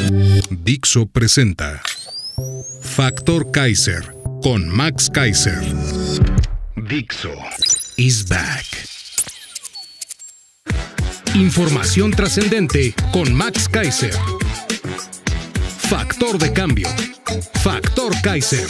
Dixo presenta Factor Kaiser con Max Kaiser. Dixo is back. Información trascendente con Max Kaiser. Factor de cambio. Factor Kaiser.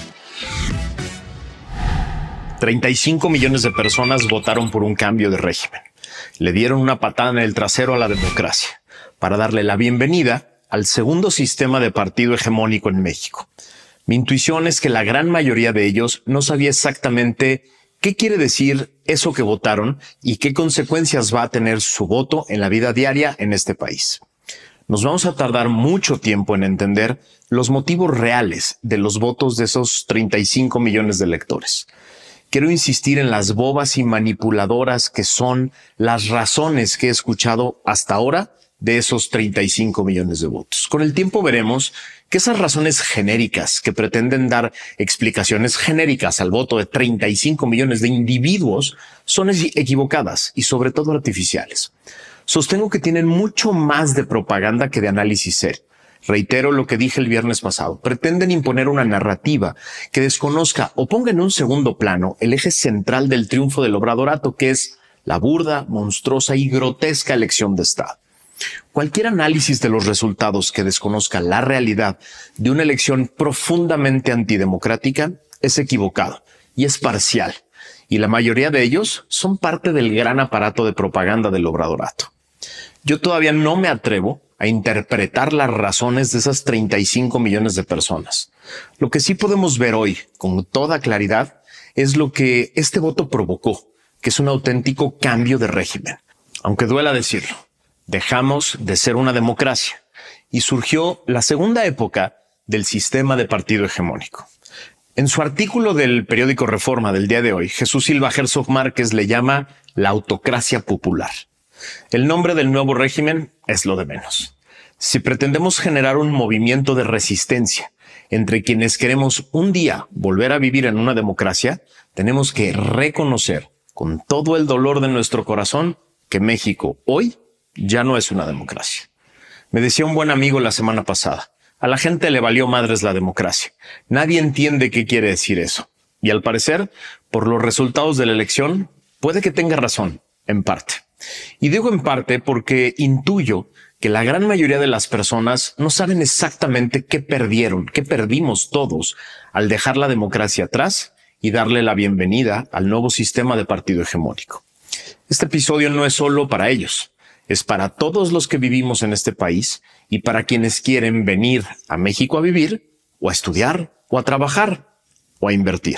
35 millones de personas votaron por un cambio de régimen. Le dieron una patada en el trasero a la democracia para darle la bienvenida al segundo sistema de partido hegemónico en México. Mi intuición es que la gran mayoría de ellos no sabía exactamente qué quiere decir eso que votaron y qué consecuencias va a tener su voto en la vida diaria en este país. Nos vamos a tardar mucho tiempo en entender los motivos reales de los votos de esos 35 millones de electores. Quiero insistir en las bobas y manipuladoras que son las razones que he escuchado hasta ahora de esos 35 millones de votos. Con el tiempo veremos que esas razones genéricas que pretenden dar explicaciones genéricas al voto de 35 millones de individuos son equivocadas y sobre todo artificiales. Sostengo que tienen mucho más de propaganda que de análisis serio. Reitero lo que dije el viernes pasado. Pretenden imponer una narrativa que desconozca o ponga en un segundo plano el eje central del triunfo del obradorato, que es la burda, monstruosa y grotesca elección de Estado. Cualquier análisis de los resultados que desconozca la realidad de una elección profundamente antidemocrática es equivocado y es parcial, y la mayoría de ellos son parte del gran aparato de propaganda del obradorato. Yo todavía no me atrevo a interpretar las razones de esas 35 millones de personas. Lo que sí podemos ver hoy con toda claridad es lo que este voto provocó, que es un auténtico cambio de régimen. Aunque duela decirlo, dejamos de ser una democracia y surgió la segunda época del sistema de partido hegemónico. En su artículo del periódico Reforma del día de hoy, Jesús Silva Herzog Márquez le llama la autocracia popular. El nombre del nuevo régimen es lo de menos. Si pretendemos generar un movimiento de resistencia entre quienes queremos un día volver a vivir en una democracia, tenemos que reconocer con todo el dolor de nuestro corazón que México hoy ya no es una democracia. Me decía un buen amigo la semana pasada, a la gente le valió madres la democracia. Nadie entiende qué quiere decir eso. Y al parecer, por los resultados de la elección, puede que tenga razón, en parte. Y digo en parte porque intuyo que la gran mayoría de las personas no saben exactamente qué perdimos todos al dejar la democracia atrás y darle la bienvenida al nuevo sistema de partido hegemónico. Este episodio no es solo para ellos, es para todos los que vivimos en este país y para quienes quieren venir a México a vivir, o a estudiar, o a trabajar, o a invertir.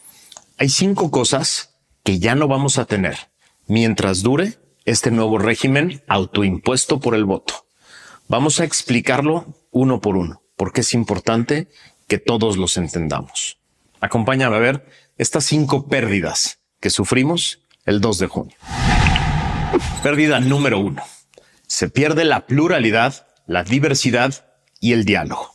Hay 5 cosas que ya no vamos a tener mientras dure este nuevo régimen autoimpuesto por el voto. Vamos a explicarlo uno por uno, porque es importante que todos los entendamos. Acompáñame a ver estas 5 pérdidas que sufrimos el 2 de junio. Pérdida número 1. Se pierde la pluralidad, la diversidad y el diálogo.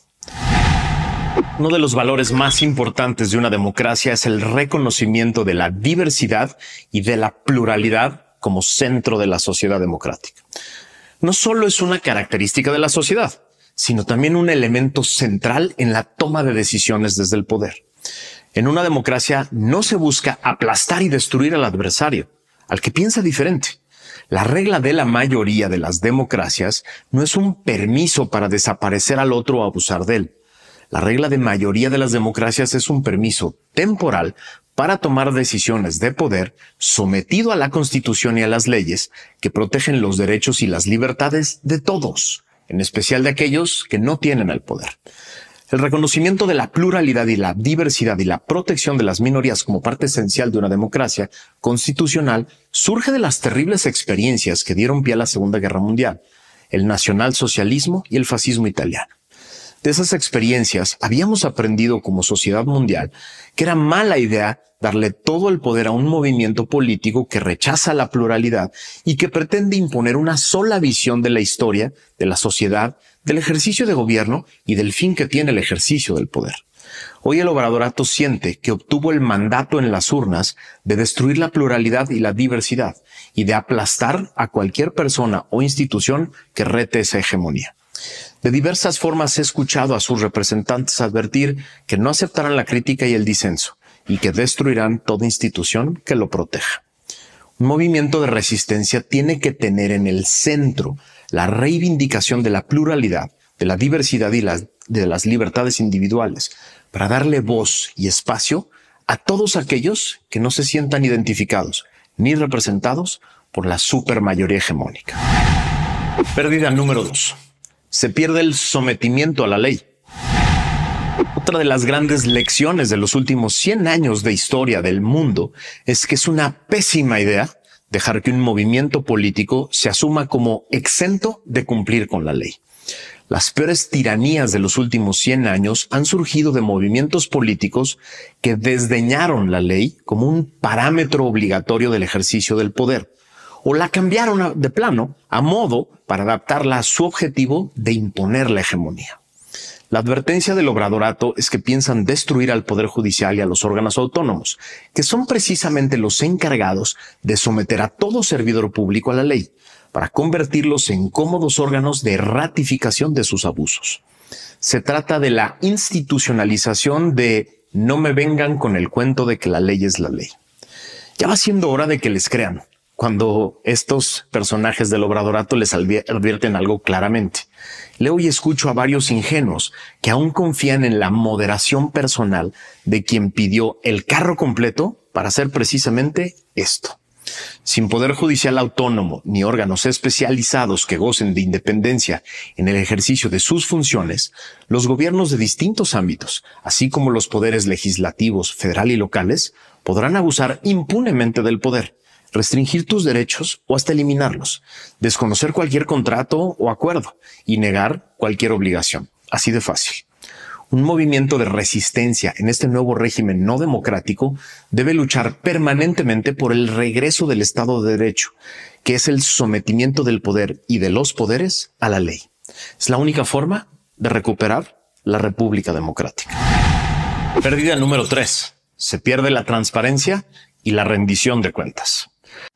Uno de los valores más importantes de una democracia es el reconocimiento de la diversidad y de la pluralidad como centro de la sociedad democrática. No solo es una característica de la sociedad, sino también un elemento central en la toma de decisiones desde el poder. En una democracia no se busca aplastar y destruir al adversario, al que piensa diferente. La regla de la mayoría de las democracias no es un permiso para desaparecer al otro o abusar de él. La regla de mayoría de las democracias es un permiso temporal para tomar decisiones de poder sometido a la Constitución y a las leyes que protegen los derechos y las libertades de todos, en especial de aquellos que no tienen el poder. El reconocimiento de la pluralidad y la diversidad y la protección de las minorías como parte esencial de una democracia constitucional surge de las terribles experiencias que dieron pie a la Segunda Guerra Mundial, el nacionalsocialismo y el fascismo italiano. De esas experiencias habíamos aprendido como sociedad mundial que era mala idea darle todo el poder a un movimiento político que rechaza la pluralidad y que pretende imponer una sola visión de la historia, de la sociedad, del ejercicio de gobierno y del fin que tiene el ejercicio del poder. Hoy el obradorato siente que obtuvo el mandato en las urnas de destruir la pluralidad y la diversidad y de aplastar a cualquier persona o institución que rete esa hegemonía. De diversas formas he escuchado a sus representantes advertir que no aceptarán la crítica y el disenso y que destruirán toda institución que lo proteja. Un movimiento de resistencia tiene que tener en el centro la reivindicación de la pluralidad, de la diversidad y de las libertades individuales, para darle voz y espacio a todos aquellos que no se sientan identificados ni representados por la supermayoría hegemónica. Pérdida número 2. Se pierde el sometimiento a la ley. Otra de las grandes lecciones de los últimos 100 años de historia del mundo es que es una pésima idea dejar que un movimiento político se asuma como exento de cumplir con la ley. Las peores tiranías de los últimos 100 años han surgido de movimientos políticos que desdeñaron la ley como un parámetro obligatorio del ejercicio del poder, o la cambiaron de plano a modo para adaptarla a su objetivo de imponer la hegemonía. La advertencia del obradorato es que piensan destruir al Poder Judicial y a los órganos autónomos, que son precisamente los encargados de someter a todo servidor público a la ley, para convertirlos en cómodos órganos de ratificación de sus abusos. Se trata de la institucionalización de no me vengan con el cuento de que la ley es la ley. Ya va siendo hora de que les crean cuando estos personajes del obradorato les advierten algo claramente. Leo y escucho a varios ingenuos que aún confían en la moderación personal de quien pidió el carro completo para hacer precisamente esto. Sin poder judicial autónomo ni órganos especializados que gocen de independencia en el ejercicio de sus funciones, los gobiernos de distintos ámbitos, así como los poderes legislativos, federal y locales, podrán abusar impunemente del poder, restringir tus derechos o hasta eliminarlos, desconocer cualquier contrato o acuerdo y negar cualquier obligación. Así de fácil. Un movimiento de resistencia en este nuevo régimen no democrático debe luchar permanentemente por el regreso del Estado de Derecho, que es el sometimiento del poder y de los poderes a la ley. Es la única forma de recuperar la República Democrática. Pérdida número 3. Se pierde la transparencia y la rendición de cuentas.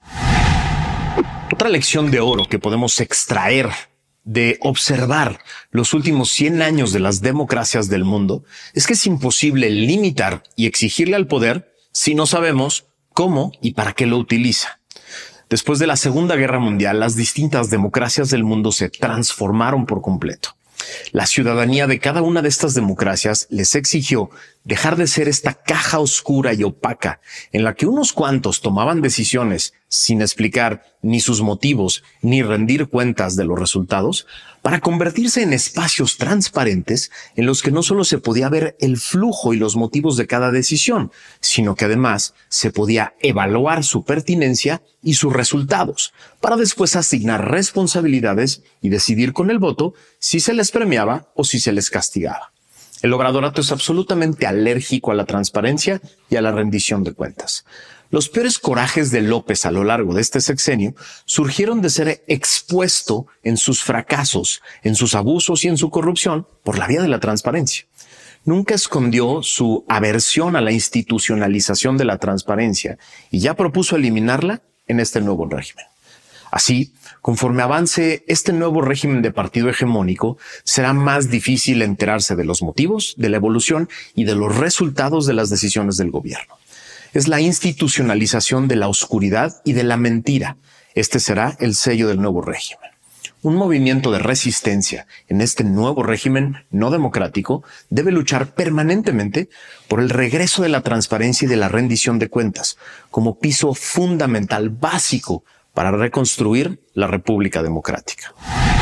Otra lección de oro que podemos extraer de observar los últimos 100 años de las democracias del mundo es que es imposible limitar y exigirle al poder si no sabemos cómo y para qué lo utiliza. Después de la Segunda Guerra Mundial, las distintas democracias del mundo se transformaron por completo. La ciudadanía de cada una de estas democracias les exigió dejar de ser esta caja oscura y opaca en la que unos cuantos tomaban decisiones sin explicar ni sus motivos ni rendir cuentas de los resultados, para convertirse en espacios transparentes en los que no solo se podía ver el flujo y los motivos de cada decisión, sino que además se podía evaluar su pertinencia y sus resultados, para después asignar responsabilidades y decidir con el voto si se les premiaba o si se les castigaba. El obradorato es absolutamente alérgico a la transparencia y a la rendición de cuentas. Los peores corajes de López a lo largo de este sexenio surgieron de ser expuesto en sus fracasos, en sus abusos y en su corrupción por la vía de la transparencia. Nunca escondió su aversión a la institucionalización de la transparencia y ya propuso eliminarla en este nuevo régimen. Así, conforme avance este nuevo régimen de partido hegemónico, será más difícil enterarse de los motivos, de la evolución y de los resultados de las decisiones del gobierno. Es la institucionalización de la oscuridad y de la mentira. Este será el sello del nuevo régimen. Un movimiento de resistencia en este nuevo régimen no democrático debe luchar permanentemente por el regreso de la transparencia y de la rendición de cuentas como piso fundamental, básico, para reconstruir la República Democrática.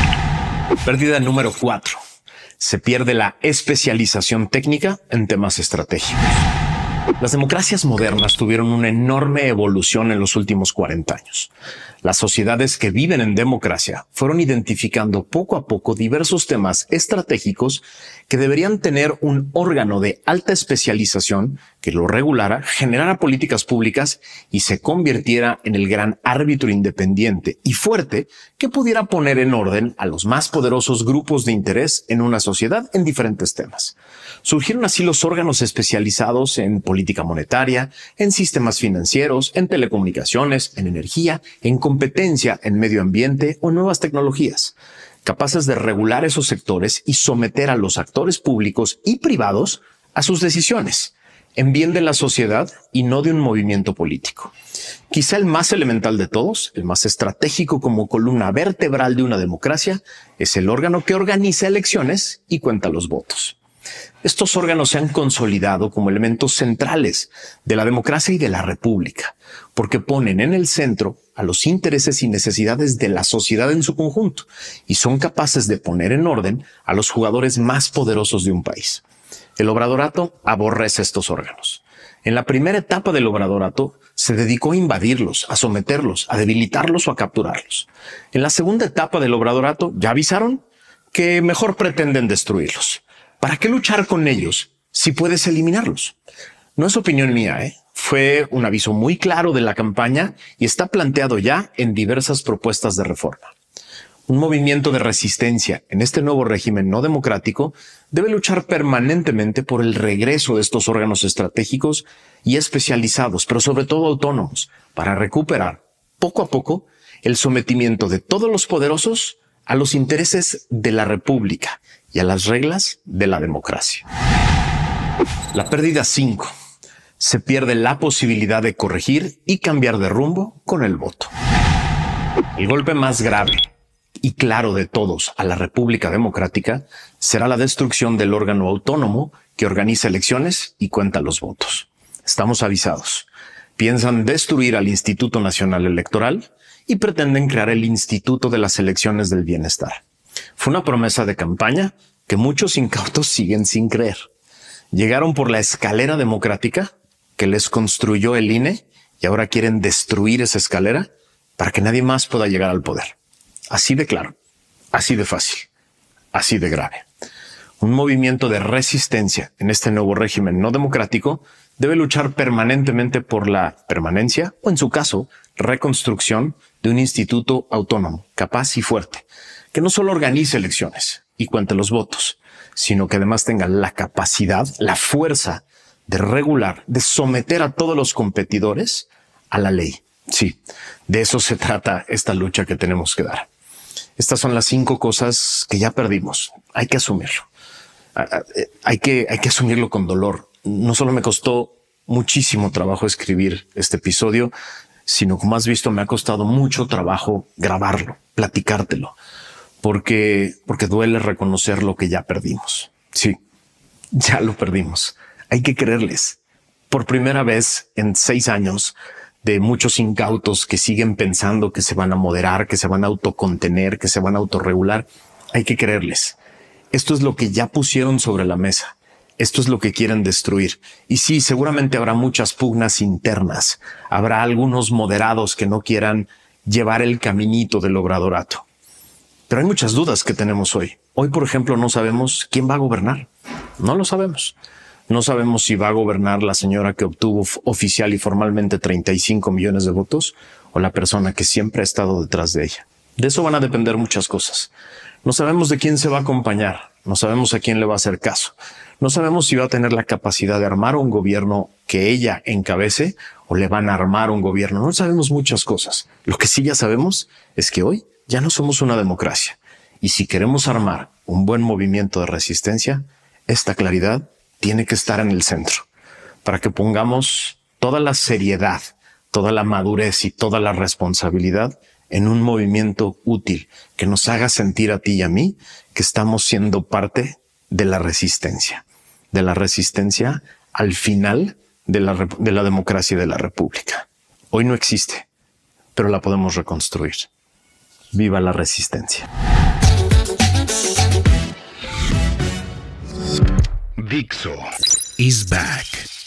Pérdida número 4. Se pierde la especialización técnica en temas estratégicos. Las democracias modernas tuvieron una enorme evolución en los últimos 40 años. Las sociedades que viven en democracia fueron identificando poco a poco diversos temas estratégicos que deberían tener un órgano de alta especialización que lo regulara, generara políticas públicas y se convirtiera en el gran árbitro independiente y fuerte que pudiera poner en orden a los más poderosos grupos de interés en una sociedad en diferentes temas. Surgieron así los órganos especializados en política monetaria, en sistemas financieros, en telecomunicaciones, en energía, en competencia, en medio ambiente o nuevas tecnologías. capaces de regular esos sectores y someter a los actores públicos y privados a sus decisiones, en bien de la sociedad y no de un movimiento político. Quizá el más elemental de todos, el más estratégico como columna vertebral de una democracia, es el órgano que organiza elecciones y cuenta los votos. Estos órganos se han consolidado como elementos centrales de la democracia y de la república, porque ponen en el centro a los intereses y necesidades de la sociedad en su conjunto y son capaces de poner en orden a los jugadores más poderosos de un país. El obradorato aborrece estos órganos. En la primera etapa del obradorato se dedicó a invadirlos, a someterlos, a debilitarlos o a capturarlos. En la segunda etapa del obradorato ya avisaron que mejor pretenden destruirlos. ¿Para qué luchar con ellos si puedes eliminarlos? No es opinión mía, Fue un aviso muy claro de la campaña y está planteado ya en diversas propuestas de reforma. Un movimiento de resistencia en este nuevo régimen no democrático debe luchar permanentemente por el regreso de estos órganos estratégicos y especializados, pero sobre todo autónomos, para recuperar poco a poco el sometimiento de todos los poderosos a los intereses de la República y a las reglas de la democracia. La pérdida 5. Se pierde la posibilidad de corregir y cambiar de rumbo con el voto. El golpe más grave y claro de todos a la República Democrática será la destrucción del órgano autónomo que organiza elecciones y cuenta los votos. Estamos avisados. Piensan destruir al Instituto Nacional Electoral y pretenden crear el Instituto de las Elecciones del Bienestar. Fue una promesa de campaña que muchos incautos siguen sin creer. Llegaron por la escalera democrática que les construyó el INE y ahora quieren destruir esa escalera para que nadie más pueda llegar al poder. Así de claro, así de fácil, así de grave. Un movimiento de resistencia en este nuevo régimen no democrático debe luchar permanentemente por la permanencia o, en su caso, reconstrucción de un instituto autónomo, capaz y fuerte, que no solo organice elecciones y cuente los votos, sino que además tenga la capacidad, la fuerza de regular, de someter a todos los competidores a la ley. Sí, de eso se trata esta lucha que tenemos que dar. Estas son las 5 cosas que ya perdimos. Hay que asumirlo. Hay que asumirlo con dolor. No solo me costó muchísimo trabajo escribir este episodio, sino como has visto me ha costado mucho trabajo grabarlo, platicártelo, porque duele reconocer lo que ya perdimos. Sí, ya lo perdimos. Hay que creerles. Por primera vez en 6 años de muchos incautos que siguen pensando que se van a moderar, que se van a autocontener, que se van a autorregular, hay que creerles. Esto es lo que ya pusieron sobre la mesa. Esto es lo que quieren destruir. Y sí, seguramente habrá muchas pugnas internas. Habrá algunos moderados que no quieran llevar el caminito del obradorato. Pero hay muchas dudas que tenemos hoy. Hoy, por ejemplo, no sabemos quién va a gobernar. No lo sabemos. No sabemos si va a gobernar la señora que obtuvo oficial y formalmente 35 millones de votos o la persona que siempre ha estado detrás de ella. De eso van a depender muchas cosas. No sabemos de quién se va a acompañar. No sabemos a quién le va a hacer caso. No sabemos si va a tener la capacidad de armar un gobierno que ella encabece o le van a armar un gobierno. No sabemos muchas cosas. Lo que sí ya sabemos es que hoy ya no somos una democracia. Y si queremos armar un buen movimiento de resistencia, esta claridad tiene que estar en el centro para que pongamos toda la seriedad, toda la madurez y toda la responsabilidad en un movimiento útil que nos haga sentir a ti y a mí que estamos siendo parte de la resistencia al final de la democracia y de la república. Hoy no existe, pero la podemos reconstruir. ¡Viva la resistencia! Dixo is back.